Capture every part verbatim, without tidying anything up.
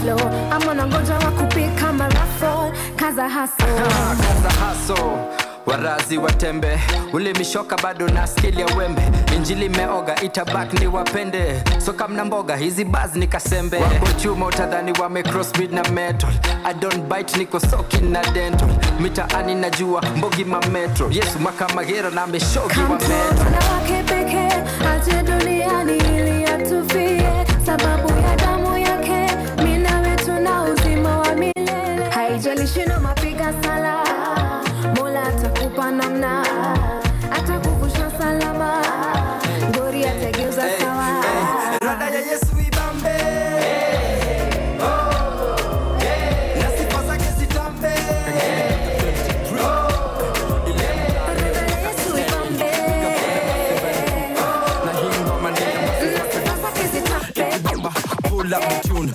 slow. I'm on a ngoja wa kupick kama raffle. Kaza hustle. Kaza hustle. Warazi watembe, ule mishoka bado na skill ya wembe. Injili meoga itabak ni wapende. So kamna mboga hizi baz ni kasembe. Wabo chuma utadhani wame crossbreed na metal. I don't bite niko soki na dental. Mitaani najua mbogi ma metro. Yesu makamagera na meshogi wa metro. Na wake peke aje duniani ili atufie. Sababu ya damu yake mina wetu na uzima wa milele. Haijalishi no mapiga sala, Mola atakupa namna, atakuvusha salama, ngori atageuza sawa. Rada ya Yesu ibambe, oh, yeah. Na sifa zake zitambe, Rada ya Yesu ibambe, na hii ngoma ni na sifa zake zitambe. pull up the tune.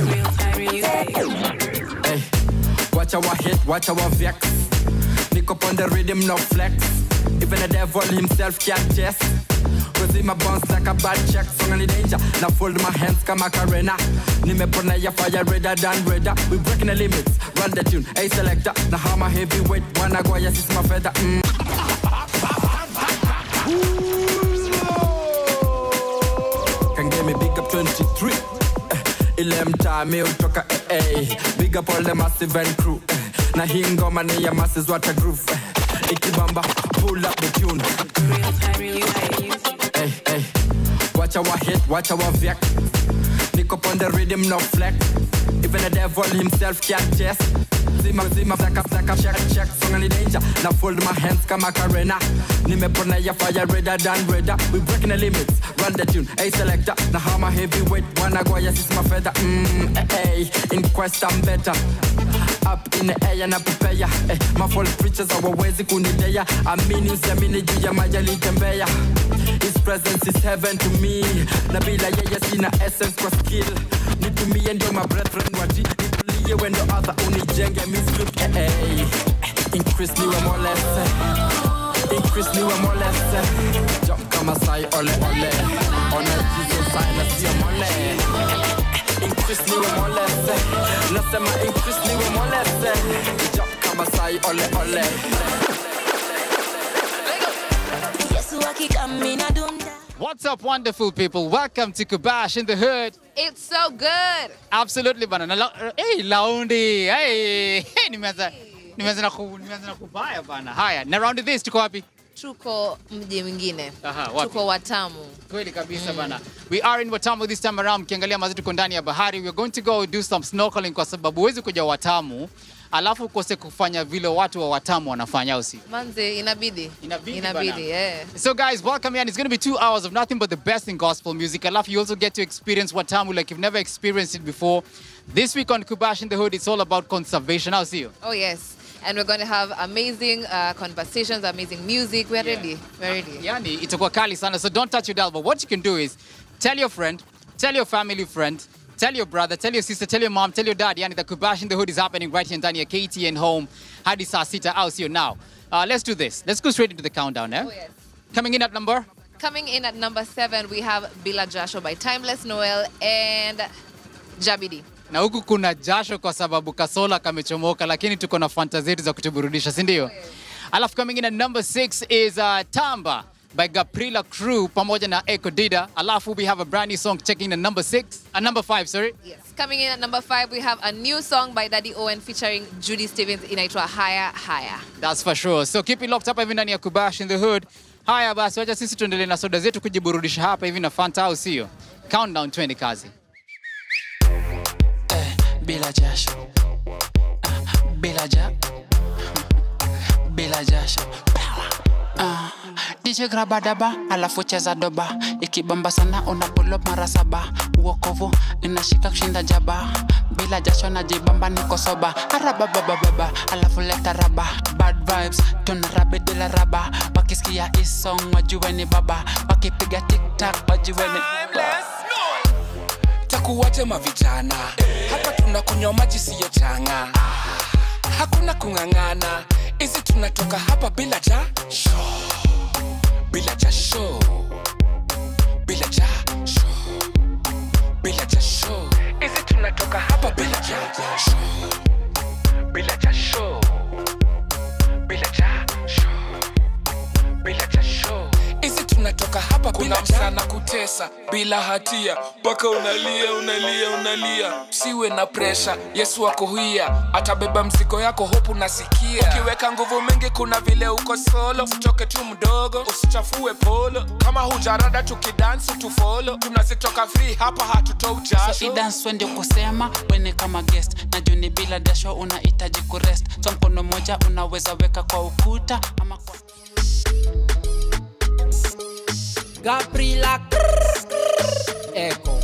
Hey, watch our hit, watch our vex. Nick up on the rhythm, no flex. Even the devil himself can't test. Cause in my bounce like a bad check. Song on the danger, now fold my hands come Macarena. Nimepona ya fire redder than redder. We breaking the limits, run the tune. Hey selector, now how my heavyweight. Wanna go, yes it's my feather. Mm. Can give me big up twenty-three. Ilem time utoka eh eh. Big up all the massive and crew. Na hii ngoma ni ya masses what a groove. Ikibamba pull up the tune. Hey hey. Watch our hit, watch our vex. Nick up on the rhythm, no flex. Even the devil himself can't test. Zima zima zaka zaka check check. Song on the danger. Now fold my hands come Macarena. Nimepona ya fire redder than redder. We breaking the limits, run the tune. Hey selector, now how my heavyweight. Wanna go, yes it's my feather. Mmm, eh eh. In quest I'm better. Up in the air na prepare. Eh, my false preachers hawawezi kunidea. Amini usiamini juu ya majali tembea. His presence is heaven to me. Na bila yeye sina essence kwa skill. Nitumie ndio my brethren wati. Nitulie wendo other unijenge mislook. Eh eh. Increase me more less. Increase me more less. Jump kama sai ole ole. Honor Jesus sign let's see mole. Increase me more less. Nasema increase me more less. Jump kama sai ole ole. What's up, wonderful people? Welcome to Kubash in the Hood. It's so good. Absolutely, bana. La hey, Laundi. Hey, hey, nimeanza nimeanza na ku nimeanza na kubaya bana. Haya, na round this tuko wapi? Tuko mji mwingine. Aha, wapi? Tuko Watamu. Kweli kabisa bana. We are in Watamu this time around. Kiangalia mazi tuko ndani ya bahari. We are going to go do some snorkeling kwa sababu huwezi kuja Watamu alafu ukose kufanya vile watu wa Watamu wanafanya usi. Manze inabidi. Inabidi, inabidi yeah. So guys, welcome here. It's going to be two hours of nothing but the best in gospel music. Alafu you also get to experience Watamu like you've never experienced it before. This week on Kubash in the Hood, it's all about conservation. I'll see you. Oh yes. And we're going to have amazing uh, conversations, amazing music. We're Yeah. ready. We're ready. Yani, itakuwa kali sana. So don't touch your dial. But what you can do is tell your friend, tell your family friend, tell your brother, tell your sister, tell your mom, tell your dad. Yani, the Kubash in the Hood is happening right here in Dania K T N home. Hadi saa sita. I'll see you now. Uh, let's do this. Let's go straight into the countdown. Eh? Oh yes. Coming in at number? Coming in at number seven, we have Bila Jasho by Timeless Noel and Jabidi. Na huku kuna jasho kwa sababu kasola kamechomoka, lakini tuko na fanta zetu za kutuburudisha, si ndio? Alafu coming in at number six is uh, Tamba by Gaprila Crew pamoja na Eko Dida. Alafu we have a brand new song checking in number six, uh, number five, sorry. Yes. Coming in at number five, we have a new song by Daddy Owen featuring Judy Stevens inaitwa Higher Higher. That's for sure. So keep it locked up hivi ndani ya Kubash in the Hood. Haya basi, wacha sisi tuendelee na soda zetu kujiburudisha hapa hivi na fanta au sio? Countdown twenty kazi. Bila jasho, bila ja, bila jasho. Uh, D J graba daba, alafu cheza doba. Ikibamba sana unapull up mara saba. Uokovu, ninashika kushinda jaba. Bila jasho najibamba niko soba. Araba baba baba, alafu leta raba. Bad vibes, tunarabe dila raba. Wakisikia hii song wajue ni baba. Wakipiga TikTok wajue ni Takuwaje mavijana hapa tunakunywa maji siyo changa. Hakuna kungangana. Hizi tunatoka hapa bila jasho. Bila jasho. Bila jasho. Bila jasho. Hizi tunatoka hapa bila bila jasho, bila jasho, bila jasho, bila jasho. Isi tunatoka hapa bila msana kutesa bila hatia, mpaka unalia unalia unalia. Siwe na pressure, Yesu akuhia, atabeba mzigo yako, hope unasikia. Ukiweka nguvu mingi kuna vile uko solo, usitoke tu mdogo, usichafue polo. Kama hujarada tukidance tufollow, tunazitoka free hapa hatutoi jasho. So idance ndio kusema wene kama guest, na juni bila dasho unahitaji kurest. So mkono moja unaweza weka kwa ukuta ama kwa Gabriela Echo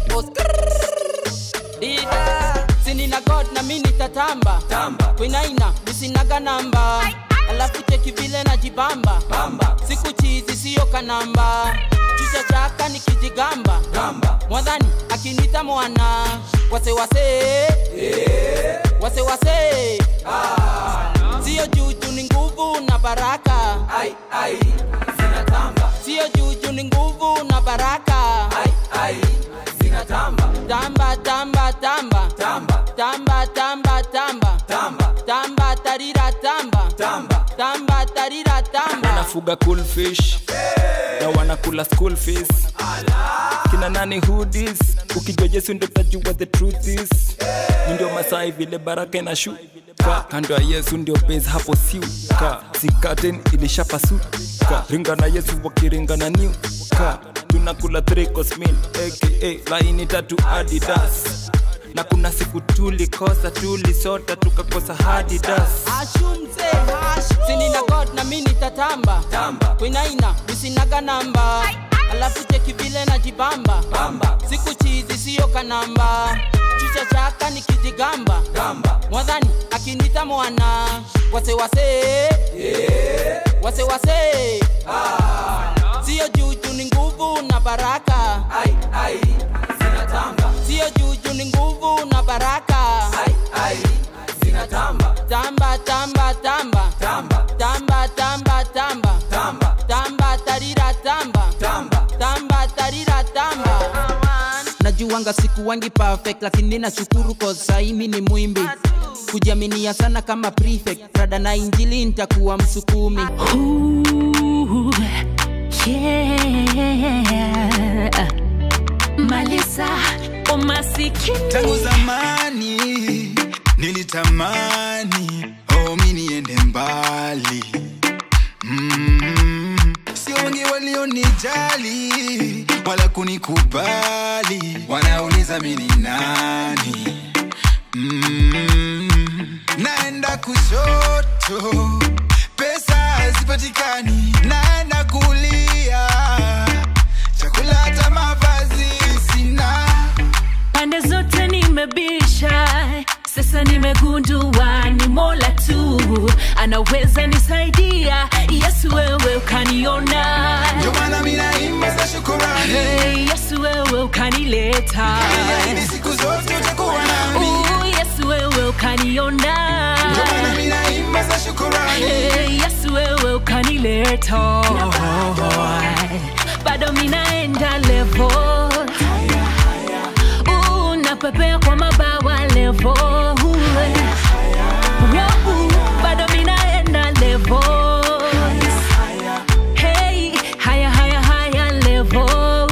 Dida Sinina God na mini tatamba Kwinaina misinaga namba Alafu cheki vile na jibamba Bamba. Siku chizi siyo kanamba Chucha chaka nikijigamba Mwadhani akinita mwana Wase wase yeah. Wase wase ah. Siyo juju ni nguvu na baraka ai, ai. Zinatamba. Siyo juju ni nguvu na baraka ai, ai. Zinatamba. Tamba, tamba, tamba Tamba, tamba, tamba, tamba Tamba, tamba, tarira, tamba Tamba, tamba, tarira, tamba Wanafuga cool fish yeah. Na wanakula school fees Allah. Kina nani hoodies ukijua Yesu ndo tajua the truth is yeah. Ndio Masai vile baraka na shu Ka kando ya Yesu ndio base hapo siu Ka sikaten ilishapasu Ka ringa na Yesu wakiringa na new Ka tunakula three course meal aka laini tatu Adidas. Na kuna siku tulikosa tulisota tukakosa Adidas. Ashumze hash Sinina God na mini tatamba Tamba Kwinaina misinaga namba Alafu cheki vile na jibamba Bamba. Siku chizi siyo kanamba Chucha chaka nikijigamba Gamba. Mwadhani akinita mwana Wase wase yeah. Wase wase ah. Siyo juju ni nguvu na baraka ai, ai. Zinatamba. Siyo juju ni nguvu na baraka ai, ai. Zinatamba. Tamba, tamba, tamba Tamba, tamba, tamba, tamba Tamba, tamba, tarira, tamba Tamba, tamba, tarira, tamba Najuanga siku wangi perfect lakini nashukuru kwa saimi ni muimbi Kujiaminia sana kama prefect Rada na injili nitakuwa msukumi Ooh, yeah. Malisa umasikini tangu zamani nilitamani oh mimi niende mbali mm. Sio wengi walionijali wala kunikubali, wanauliza mimi ni nani mm. Naenda kushoto pesa hazipatikani, naenda kulia chakula hata mavazi sina. Pande zote nimebisha, sasa nimegundua ni Mola tu anaweza nisaidia. Yesu wewe ukaniona, ndio maana mimi naimba za shukrani. Hey, Yesu wewe ukanileta, ni siku zote utakuwa nami. Oh, Yesu wewe ukaniona, ndio maana mimi naimba za shukrani. Hey, Yesu wewe ukanileta, bado mimi naenda level. Uh, napepea kwa mabawa level. Bado mimi naenda level. Hey, higher, higher, higher level.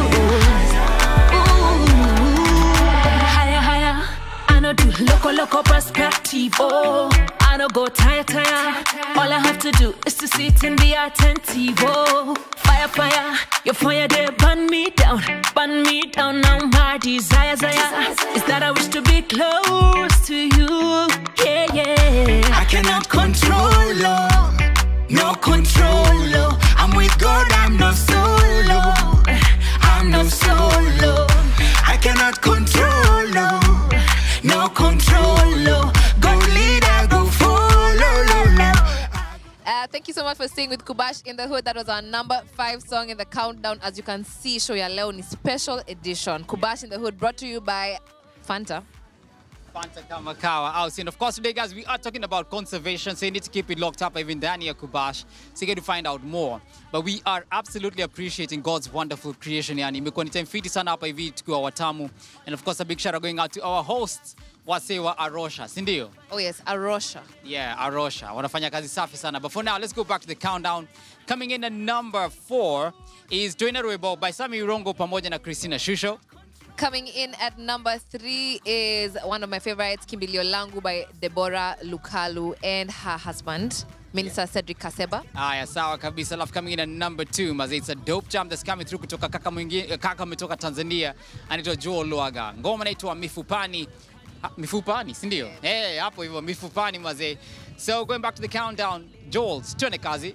Higher, higher. I know do loco, loco perspective. Oh, I know go tire, tire. All I have to do is to sit and be attentive. Oh, fire, fire. Your fire there burn me down, burn me down. Now my desire, desire is that I wish to be close to you. Yeah, yeah. I cannot control, oh, no control, oh. I'm with God, I'm not solo, I'm not solo. I cannot control, oh, no control, oh. Go lead, I go follow, lo, lo. Uh, thank you so much for staying with Kubash in the Hood. That was our number five song in the countdown. As you can see, Show Ya Leo ni special edition. Kubash in the Hood brought to you by Fanta. Fanta Kamakawa out. And of course, today, guys, we are talking about conservation, so you need to keep it locked up even Dania Kubash, so you get to find out more. But we are absolutely appreciating God's wonderful creation. Yani, imekuwa ni time fiti sana hapa hivi tukiwa watamu. And of course, a big shout out going out to our hosts wase wa Arusha, si ndio? Oh yes, Arusha. Yeah, Arusha. Wanafanya kazi safi sana. But for now, let's go back to the countdown. Coming in at number four is Joina Rwebo by Sami Rongo pamoja na Christina Shusho. Coming in at number three is one of my favorites, Kimbilio Langu by Deborah Lukalu and her husband, Minister yeah. Cedric Kaseba. Aya, sawa kabisa. Love coming in at number two, maze, it's a dope jam that's coming through kutoka kaka mwingine, kaka metoka Tanzania, anaitwa Joel Luaga. Ngoma inaitwa Mifupani. Ha, Mifupani, si ndio? Hey, hapo hivyo Mifupani maze. So going back to the countdown, Joel, tuone kazi.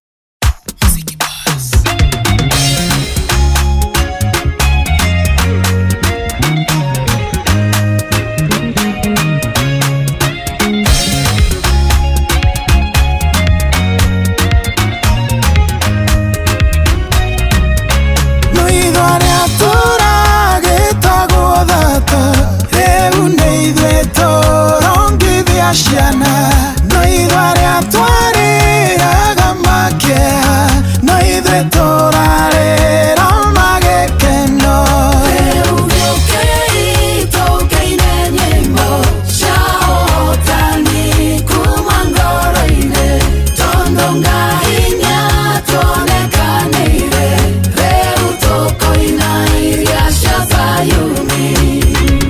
No idare atware agamakia no idre torare ramage keno euke toke inenemo chao tani kumangoro ine tondonga inya tone kanire reu toko ina iria shazayumi.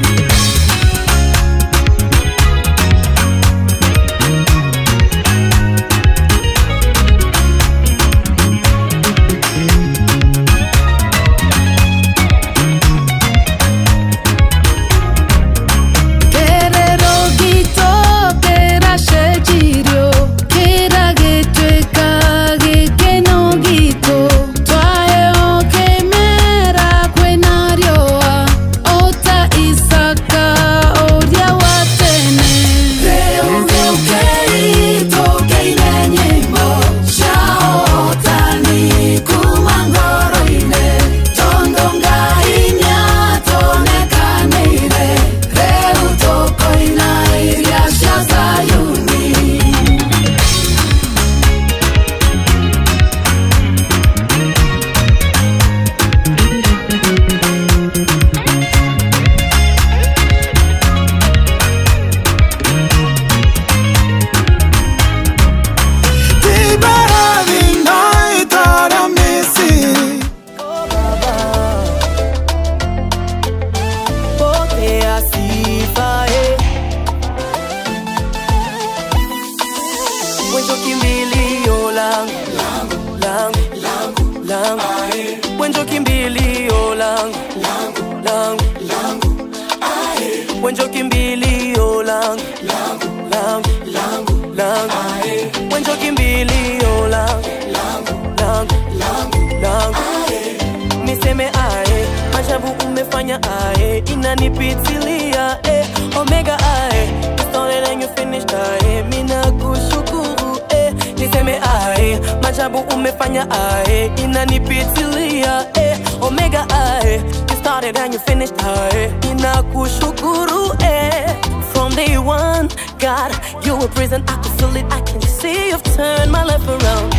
Inanipitilia, eh, Omega, aye. You started and you finished, aye. Mina kushukuru, eh. Niseme, aye. Majabu umefanya, aye. Inanipitilia, eh, Omega, aye. You started and you finished, aye. Mina kushukuru, eh. From day one, God, you were present. I could feel it, I can see you've turned my life around.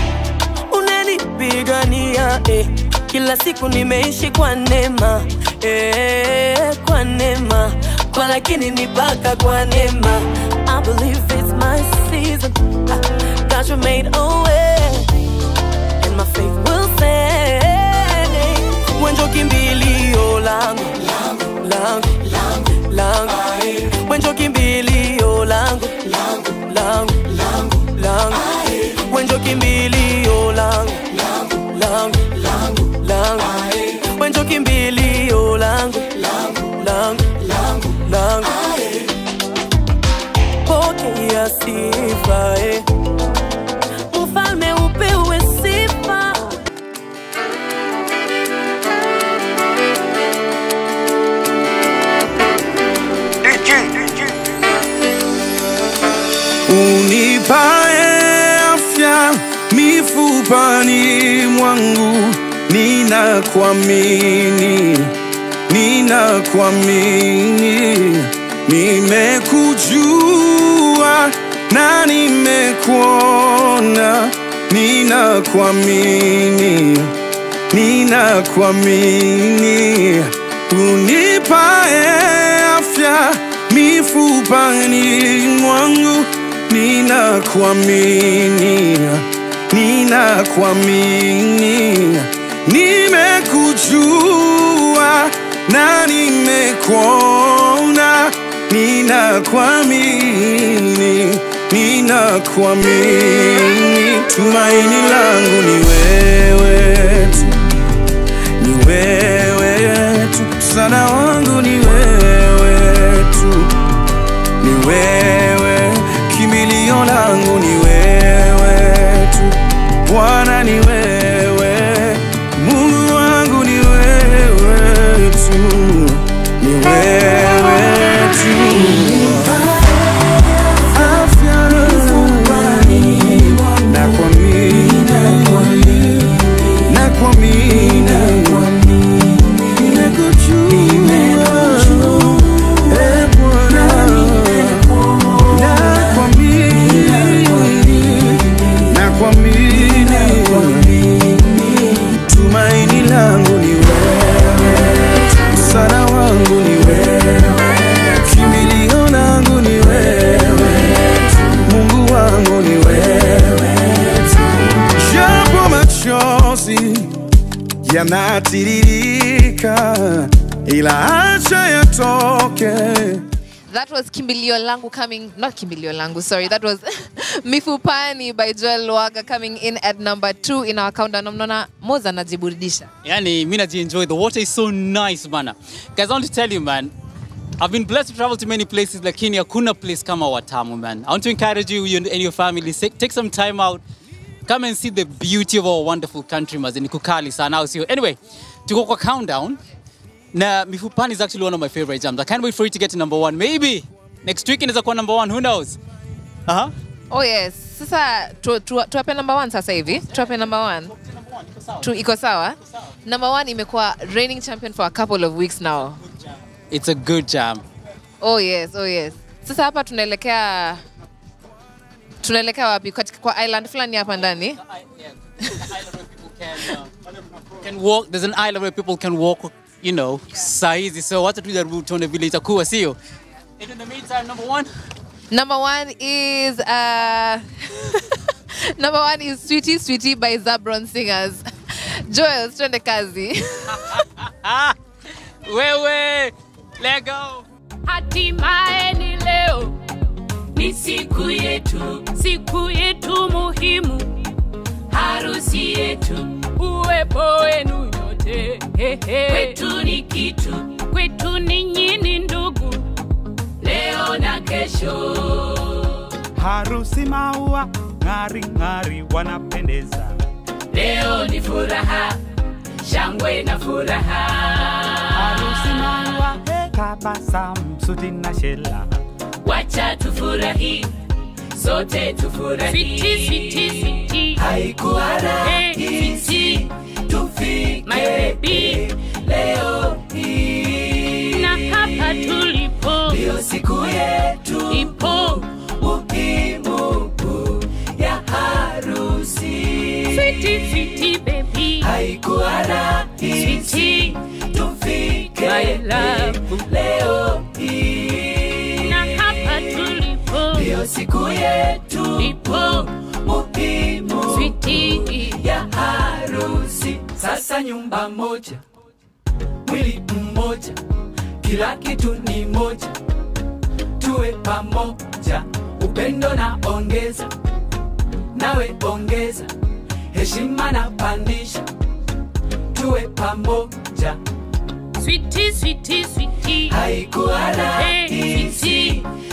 Unanipigania, eh. Kila siku nimeishi kwa neema, eh, kwa neema, kwa lakini nipaka kwa neema. I believe it's my season. God, you made a way, and my faith will stay. Wenjo kimbilio langu, langu, langu, langu. Wenjo kimbilio langu, langu, langu, langu. Wenjo kimbilio langu, langu, langu. Wenjo kimbilio langu, langu, langu, langu. Pokea sifa, eh. Mfalme upewe sifa. Unipae afya mifupani mwangu, nina kuamini, nina kuamini. Nimekujua na nimekuona, nina kuamini, nina kuamini. Unipae afya mifupani mwangu ninakuamini, ninakuamini, nimekujua na nimekuona, ninakuamini, ninakuamini, tumaini langu ni wewe tu, ni wewe tu, msaada wangu ni wewe tu, ni wewe, kimbilio langu ni wewe tu, Bwana ni wewe, Mungu wangu ni wewe tu, ni wewe tu. Afya nakuamini, nakuamini, tumaini langu ni wewe, msaada wangu ni wewe, kimbilio langu ni wewe, Mungu wangu ni wewe. Japo machozi yanatiririka, ila acha yatoke. That was Kimbilio Langu coming, not Kimbilio Langu, sorry. That was Mifupani by Joel Lwaga coming in at number two in our countdown. Mnaona Moza anajiburudisha. Yani, mimi najienjoy. The water is so nice, man. Guys, I want to tell you, man, I've been blessed to travel to many places, lakini hakuna place kama Watamu, man. I want to encourage you and your family, take some time out, come and see the beauty of our wonderful country, mazeni kukali sana. Anyway, to go for countdown. Now, Mifupani is actually one of my favorite jams. I can't wait for it to get to number one. Maybe next week inaweza kuwa number one. Who knows? Uh-huh. Oh yes. Sasa tu tu tuape number one sasa hivi. Tuape number one. Tu iko sawa. Number one imekuwa reigning champion for a couple of weeks now. It's a good jam. Oh yes, oh yes. Sasa hapa tunaelekea tunaelekea wapi? Kwa island fulani hapa ndani. Can walk. There's an island where people can walk. You know, saizi. So what to do that route on the village itakuwa sio. In the meantime, number one. Number one is uh number one is Sweetie Sweetie by Zabron Singers. Joel, twende kazi. Wewe, let go. Hatimaye ni leo, ni siku yetu, siku yetu muhimu, harusi yetu, uwepo wenu nyote. He he. Kwetu ni kitu, kwetu ni nyinyi ndugu, leo na kesho. Harusi maua, ngari ngari wanapendeza. Leo ni furaha, shangwe na furaha. Harusi maua, tabasamu, suti na shela. Wacha tufurahi, sote tufurahi. Sweetie, sweetie, sweetie, haikuwa rahisi tufike my baby leo hii. Na hapa tulipo, ndio siku yetu ipo muhimu ya harusi. Sweetie, sweetie baby, haikuwa rahisi tufike my love leo hii. Na hapa tulipo, ndio siku yetu ipo muhimu sweetie ya harusi. Sasa nyumba moja, mwili mmoja, kila kitu ni moja, tuwe pamoja, upendo na ongeza, nawe ongeza, heshima na pandisha, tuwe pamoja. Sweetie, sweetie, sweetie, haikuwa rahisi